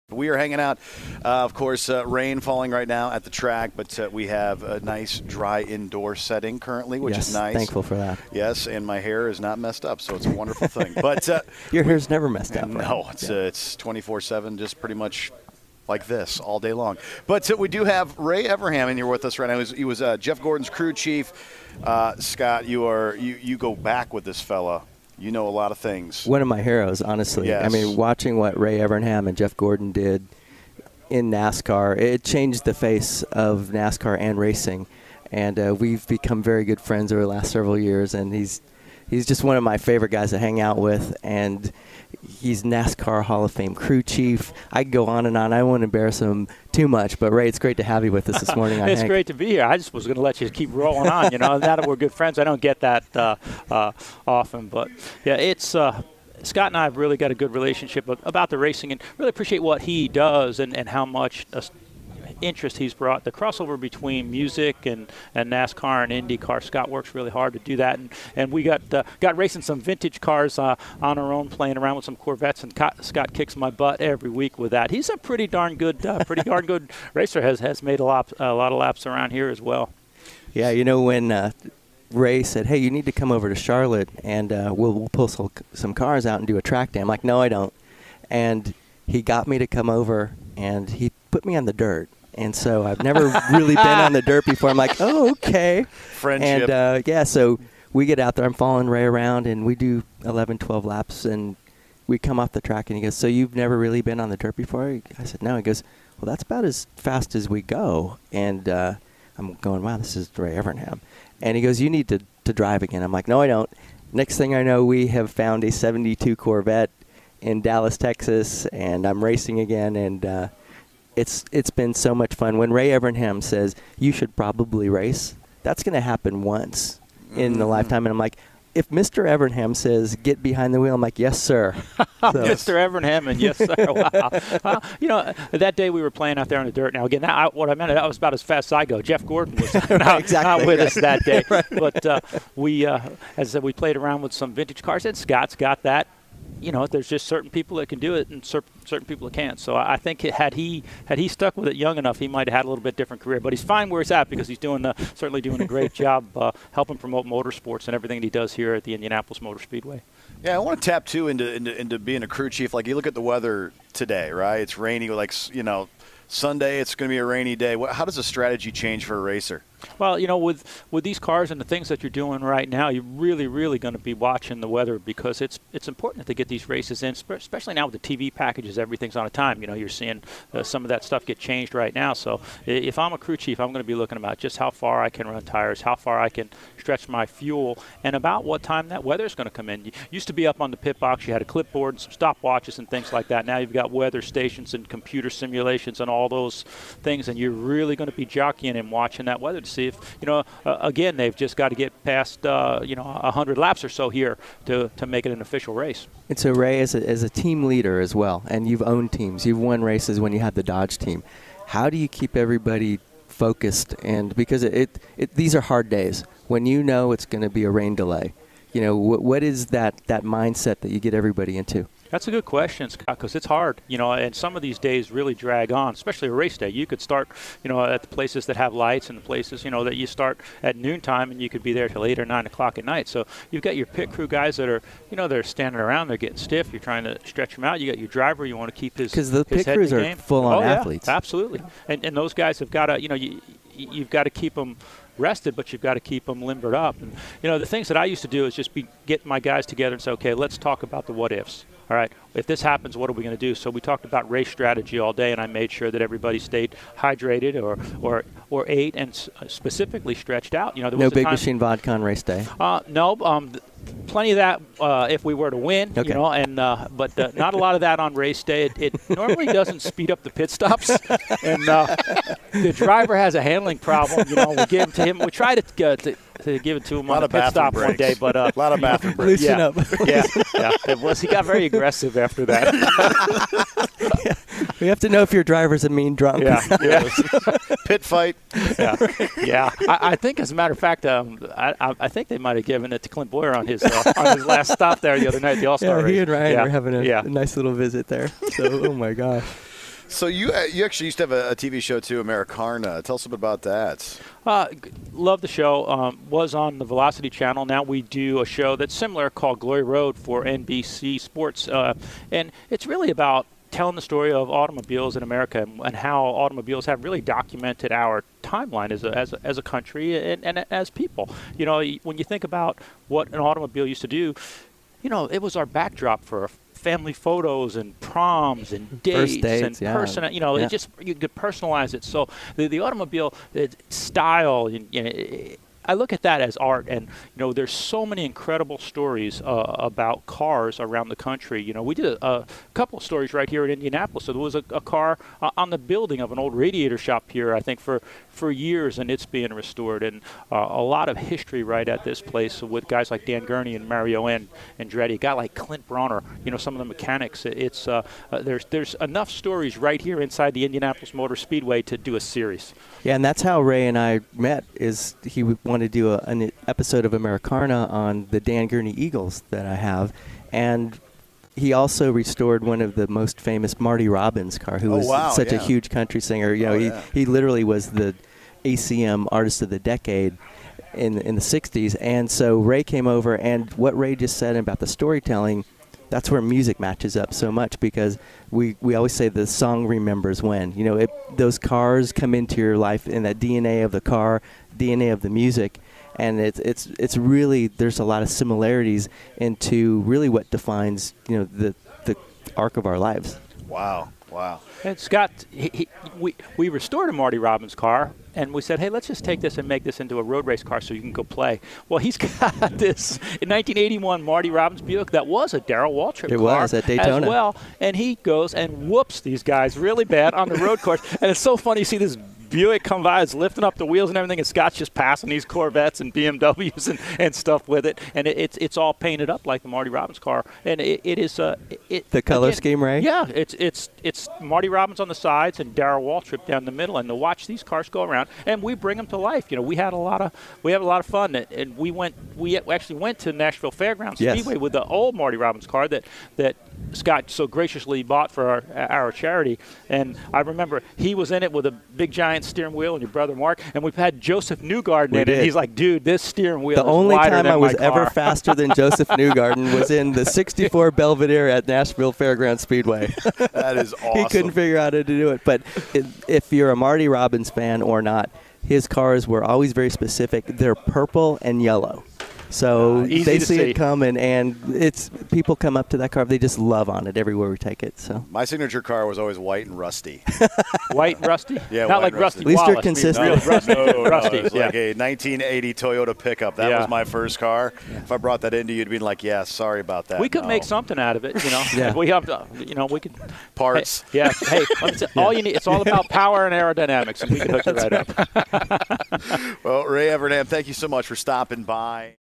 We are hanging out. Of course, rain falling right now at the track, but we have a nice dry indoor setting currently, which is nice. Thankful for that. Yes, and my hair is not messed up, so it's a wonderful thing. But your hair's never messed up. No, right? it's 24/7, just pretty much like this all day long. But we do have Ray Evernham in here with us right now. He was Jeff Gordon's crew chief. Scott, you go back with this fella. You know a lot of things. One of my heroes, honestly. Yes. I mean, watching what Ray Evernham and Jeff Gordon did in NASCAR, it changed the face of NASCAR and racing. And we've become very good friends over the last several years. And he's just one of my favorite guys to hang out with. And he's NASCAR Hall of Fame crew chief. I could go on and on. I won't embarrass him too much. But, Ray, it's great to have you with us this morning. It's great to be here. I just was going to let you keep rolling on. Now that we're good friends, I don't get that often. But, yeah, it's Scott and I have really got a good relationship about the racing and really appreciate what he does and how much interest he's brought. The crossover between music and NASCAR and IndyCar, Scott works really hard to do that. And we got racing some vintage cars on our own, playing around with some Corvettes, and Scott kicks my butt every week with that. He's a pretty darn good racer, has made a lot of laps around here as well. Yeah, when Ray said, hey, you need to come over to Charlotte and we'll pull some cars out and do a track day. I'm like, no, I don't. And he got me to come over and he put me on the dirt. And so I've never really been on the dirt before. I'm like, oh, okay. Friendship. And, so we get out there. I'm following Ray around, and we do 11, 12 laps, and we come off the track, and he goes, so you've never really been on the dirt before? I said, no. He goes, well, that's about as fast as we go. And I'm going, wow, this is Ray Evernham. And he goes, you need to drive again. I'm like, no, I don't. Next thing I know, we have found a 72 Corvette in Dallas, Texas, and I'm racing again, and it's been so much fun. When Ray Evernham says, you should probably race, that's going to happen once in the lifetime. And I'm like, if Mr. Evernham says, get behind the wheel, I'm like, yes, sir. So. Mr. Evernham, and yes, sir. Wow. Well, that day we were playing out there on the dirt. Now, again, what I meant, that was about as fast as I go. Jeff Gordon was not with us that day. Right. But we, as I said, we played around with some vintage cars, and Scott's got that. There's just certain people that can do it and certain people that can't. So I think had he stuck with it young enough, he might have had a little bit different career. But he's fine where he's at because he's certainly doing a great job helping promote motorsports and everything that he does here at the Indianapolis Motor Speedway. Yeah, I want to tap, too, into being a crew chief. Like, you look at the weather today, right? It's rainy. Like, Sunday it's going to be a rainy day. How does the strategy change for a racer? Well, with these cars and the things that you're doing right now, you're really, really going to be watching the weather because it's important to get these races in, especially now with the TV packages, everything's on a time. You're seeing some of that stuff get changed right now. So if I'm a crew chief, I'm going to be looking about just how far I can run tires, how far I can stretch my fuel, and about what time that weather is going to come in. You used to be up on the pit box, you had a clipboard and some stopwatches and things like that. Now you've got weather stations and computer simulations and all those things, and you're really going to be jockeying and watching that weather to see if, again, they've just got to get past, 100 laps or so here to make it an official race. And so, Ray, as a team leader as well, and you've owned teams, you've won races when you had the Dodge team, how do you keep everybody focused? And because these are hard days when it's going to be a rain delay. What is that mindset that you get everybody into? That's a good question, Scott, because it's hard, and some of these days really drag on, especially a race day. You could start, at the places that have lights and the places, that you start at noontime and you could be there till 8 or 9 o'clock at night. So you've got your pit crew guys that are, they're standing around, they're getting stiff. You're trying to stretch them out. You got your driver, you want to keep his because the pit crews are full-on athletes. Absolutely, and those guys have got to, you've got to keep them rested, but you've got to keep them limbered up. And the things that I used to do is just get my guys together and say, okay, let's talk about the what ifs. All right, if this happens, what are we going to do? So we talked about race strategy all day, and I made sure that everybody stayed hydrated or ate and specifically stretched out. No Big Machine vodka on race day. No. Plenty of that if we were to win, okay. But not a lot of that on race day. It normally doesn't speed up the pit stops, and the driver has a handling problem. We give it to him. We try to give it to him on the pit stop breaks. one day, but a lot of bathroom breaks. Loosen up. yeah. It was. He got very aggressive after that. Yeah. We have to know if your driver's a mean drunk. Yeah. Pit fight. Yeah. I think, as a matter of fact, I think they might have given it to Clint Boyer on his last stop there the other night at the All-Star race. He and Ryan were having a nice little visit there. So, oh my gosh. So you actually used to have a TV show too, Americana. Tell us a bit about that. Love the show. Was on the Velocity Channel. Now we do a show that's similar called Glory Road for NBC Sports, and it's really about telling the story of automobiles in America and how automobiles have really documented our timeline as a country and as people. You know, when you think about what an automobile used to do, you know, it was our backdrop for family photos and proms and dates, and you know, it just, you could personalize it. So the automobile style, I look at that as art, and you know, there's so many incredible stories about cars around the country. You know, we did a couple of stories right here in Indianapolis. So there was a car on the building of an old radiator shop here, I think, for years, and it's being restored. And a lot of history right at this place with guys like Dan Gurney and Mario Andretti, a guy like Clint Bronner. You know, some of the mechanics. It's there's enough stories right here inside the Indianapolis Motor Speedway to do a series. Yeah, and that's how Ray and I met. Is he wanted to do an episode of Americana on the Dan Gurney Eagles that I have, and he also restored one of the most famous Marty Robbins car, who was such a huge country singer. You know, he literally was the ACM Artist of the Decade in the 60s. And so Ray came over, and what Ray just said about the storytelling, that's where music matches up so much, because we always say the song remembers when. You know, those cars come into your life in that DNA of the car, DNA of the music, and it's really, there's a lot of similarities into really what defines, you know, the arc of our lives. Wow. And Scott, we restored a Marty Robbins car, and we said, hey, let's just take this and make this into a road race car so you can go play. Well, he's got this in 1981 Marty Robbins Buick that was a Darrell Waltrip car. It was at Daytona as well, and he goes and whoops these guys really bad on the road course. And it's so funny to see this Buick come by, it's lifting up the wheels and everything, and Scott's just passing these Corvettes and BMWs and stuff with it, and it's all painted up like the Marty Robbins car, and it is the color scheme, right? Yeah, it's Marty Robbins on the sides and Darrell Waltrip down the middle, and to watch these cars go around, and we bring them to life. You know, we have a lot of fun, and we actually went to Nashville Fairgrounds Speedway with the old Marty Robbins car that Scott so graciously bought for our charity, and I remember he was in it with a big giant steering wheel, and your brother Mark, and we've had Joseph Newgarden in it. He's like, dude, this steering wheel is wider than my car. The only time I was ever faster than Joseph Newgarden was in the 64 Belvedere at Nashville Fairgrounds Speedway. That is awesome. He couldn't figure out how to do it. But if you're a Marty Robbins fan or not, his cars were always very specific. They're purple and yellow. So they see it coming, and it's people come up to that car. They just love on it everywhere we take it. So my signature car was always white and rusty. White and rusty? Yeah, not like Rusty. At least Wallace. you're consistent. Rusty. Rusty. It was like a 1980 Toyota pickup. That was my first car. Yeah. If I brought that into you, you'd be like, "Yeah, sorry about that." We could make something out of it, you know. Yeah. We have to, you know, we could parts. Hey, yeah. Hey, all you need. It's all about power and aerodynamics, and we can hook it right up. Well, Ray Evernham, thank you so much for stopping by.